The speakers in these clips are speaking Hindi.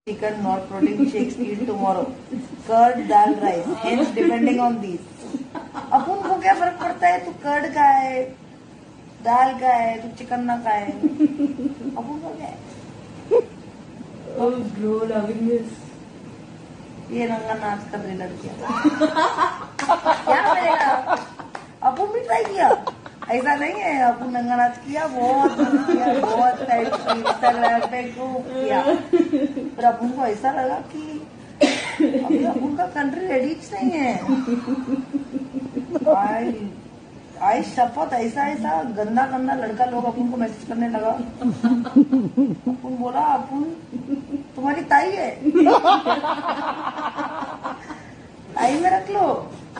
chicken nor protein shakes eat tomorrow. Curd, dal, rice. Hence, depending on these. अपन को क्या फर्क पड़ता है तू कर्ड का है, दाल का है, तू चिकन ना का है, अपन को क्या है? Oh, bro, loving this. ये नंगा नाच कर रही लड़कियां क्या मिलेगा? अपन भी ट्राई किया, ऐसा नहीं है अपन नंगा नाच किया, बहुत टाइम इंस्टाग्राम पे खूब किया, पर अपन को ऐसा लगा कि अभी अपन का कंट्री रेडी नहीं है। आई शपथ ऐसा गंदा लड़का लोग अपन को मैसेज करने लगा। अपन बोला अपन तुम्हारी ताई है, ताई में रख लो।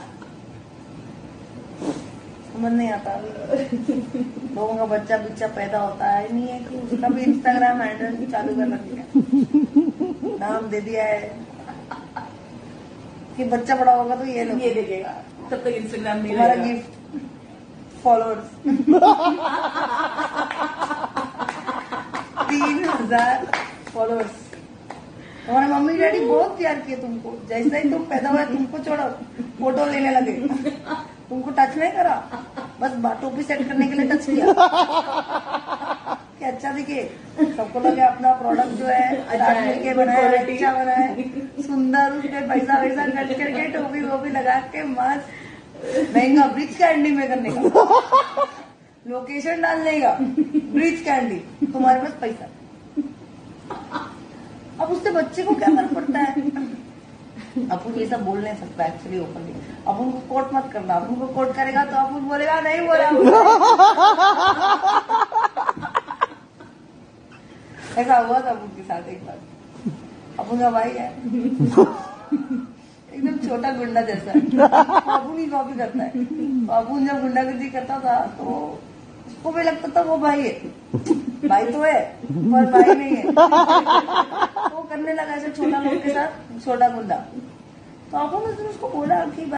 समझ नहीं आता लोगों का बच्चा पैदा होता है नहीं है कि उसका भी इंस्टाग्राम हैंडल चालू कर रखा है, नाम दे दिया है कि बच्चा बड़ा होगा तो ये लोग ये देखेगा, तब तक इंस्टाग्राम नहीं हमारा रहेगा। Gift followers 3000 followers. हमारे मम्मी डैडी बहुत प्यार किए तुमको, जैसे ही तुम पैदा हुए तुमको छोड़ो फोटो लेने लगे, तुमको टच नहीं करा, बस टोपी सेट करने के लिए टच किया कि अच्छा दिखे, सबको लगे अपना प्रोडक्ट जो है अच्छा मिलके बनाया, अच्छा बनाया, सुंदर, उसमें पैसा वैसा कट करके टोपी वोपी लगा के मस्त महंगा ब्रिज कैंडी में करने का, लोकेशन डालने का, ब्रिज कैंडी, तुम्हारे पास पैसा। अब उससे बच्चे को क्या फर्क पड़ता है? अपन ये सब बोल नहीं सकता एक्चुअली ओपनली। अपन को कोट मत करना, अपन को कोट करेगा तो अपन बोलेगा नहीं बोला। ऐसा हुआ था अपन के साथ एक बार। अपन का भाई है एकदम छोटा गुंडा जैसा है, अपन ही कॉपी करता है। अपन जब गुंडागर्दी करता था तो उसको भी लगता था वो भाई है, भाई तो है पर भाई नहीं है। तो करने लगा ऐसे छोटा लोग के साथ छोटा गुंडा। तो अपन उसने उसको बोला कि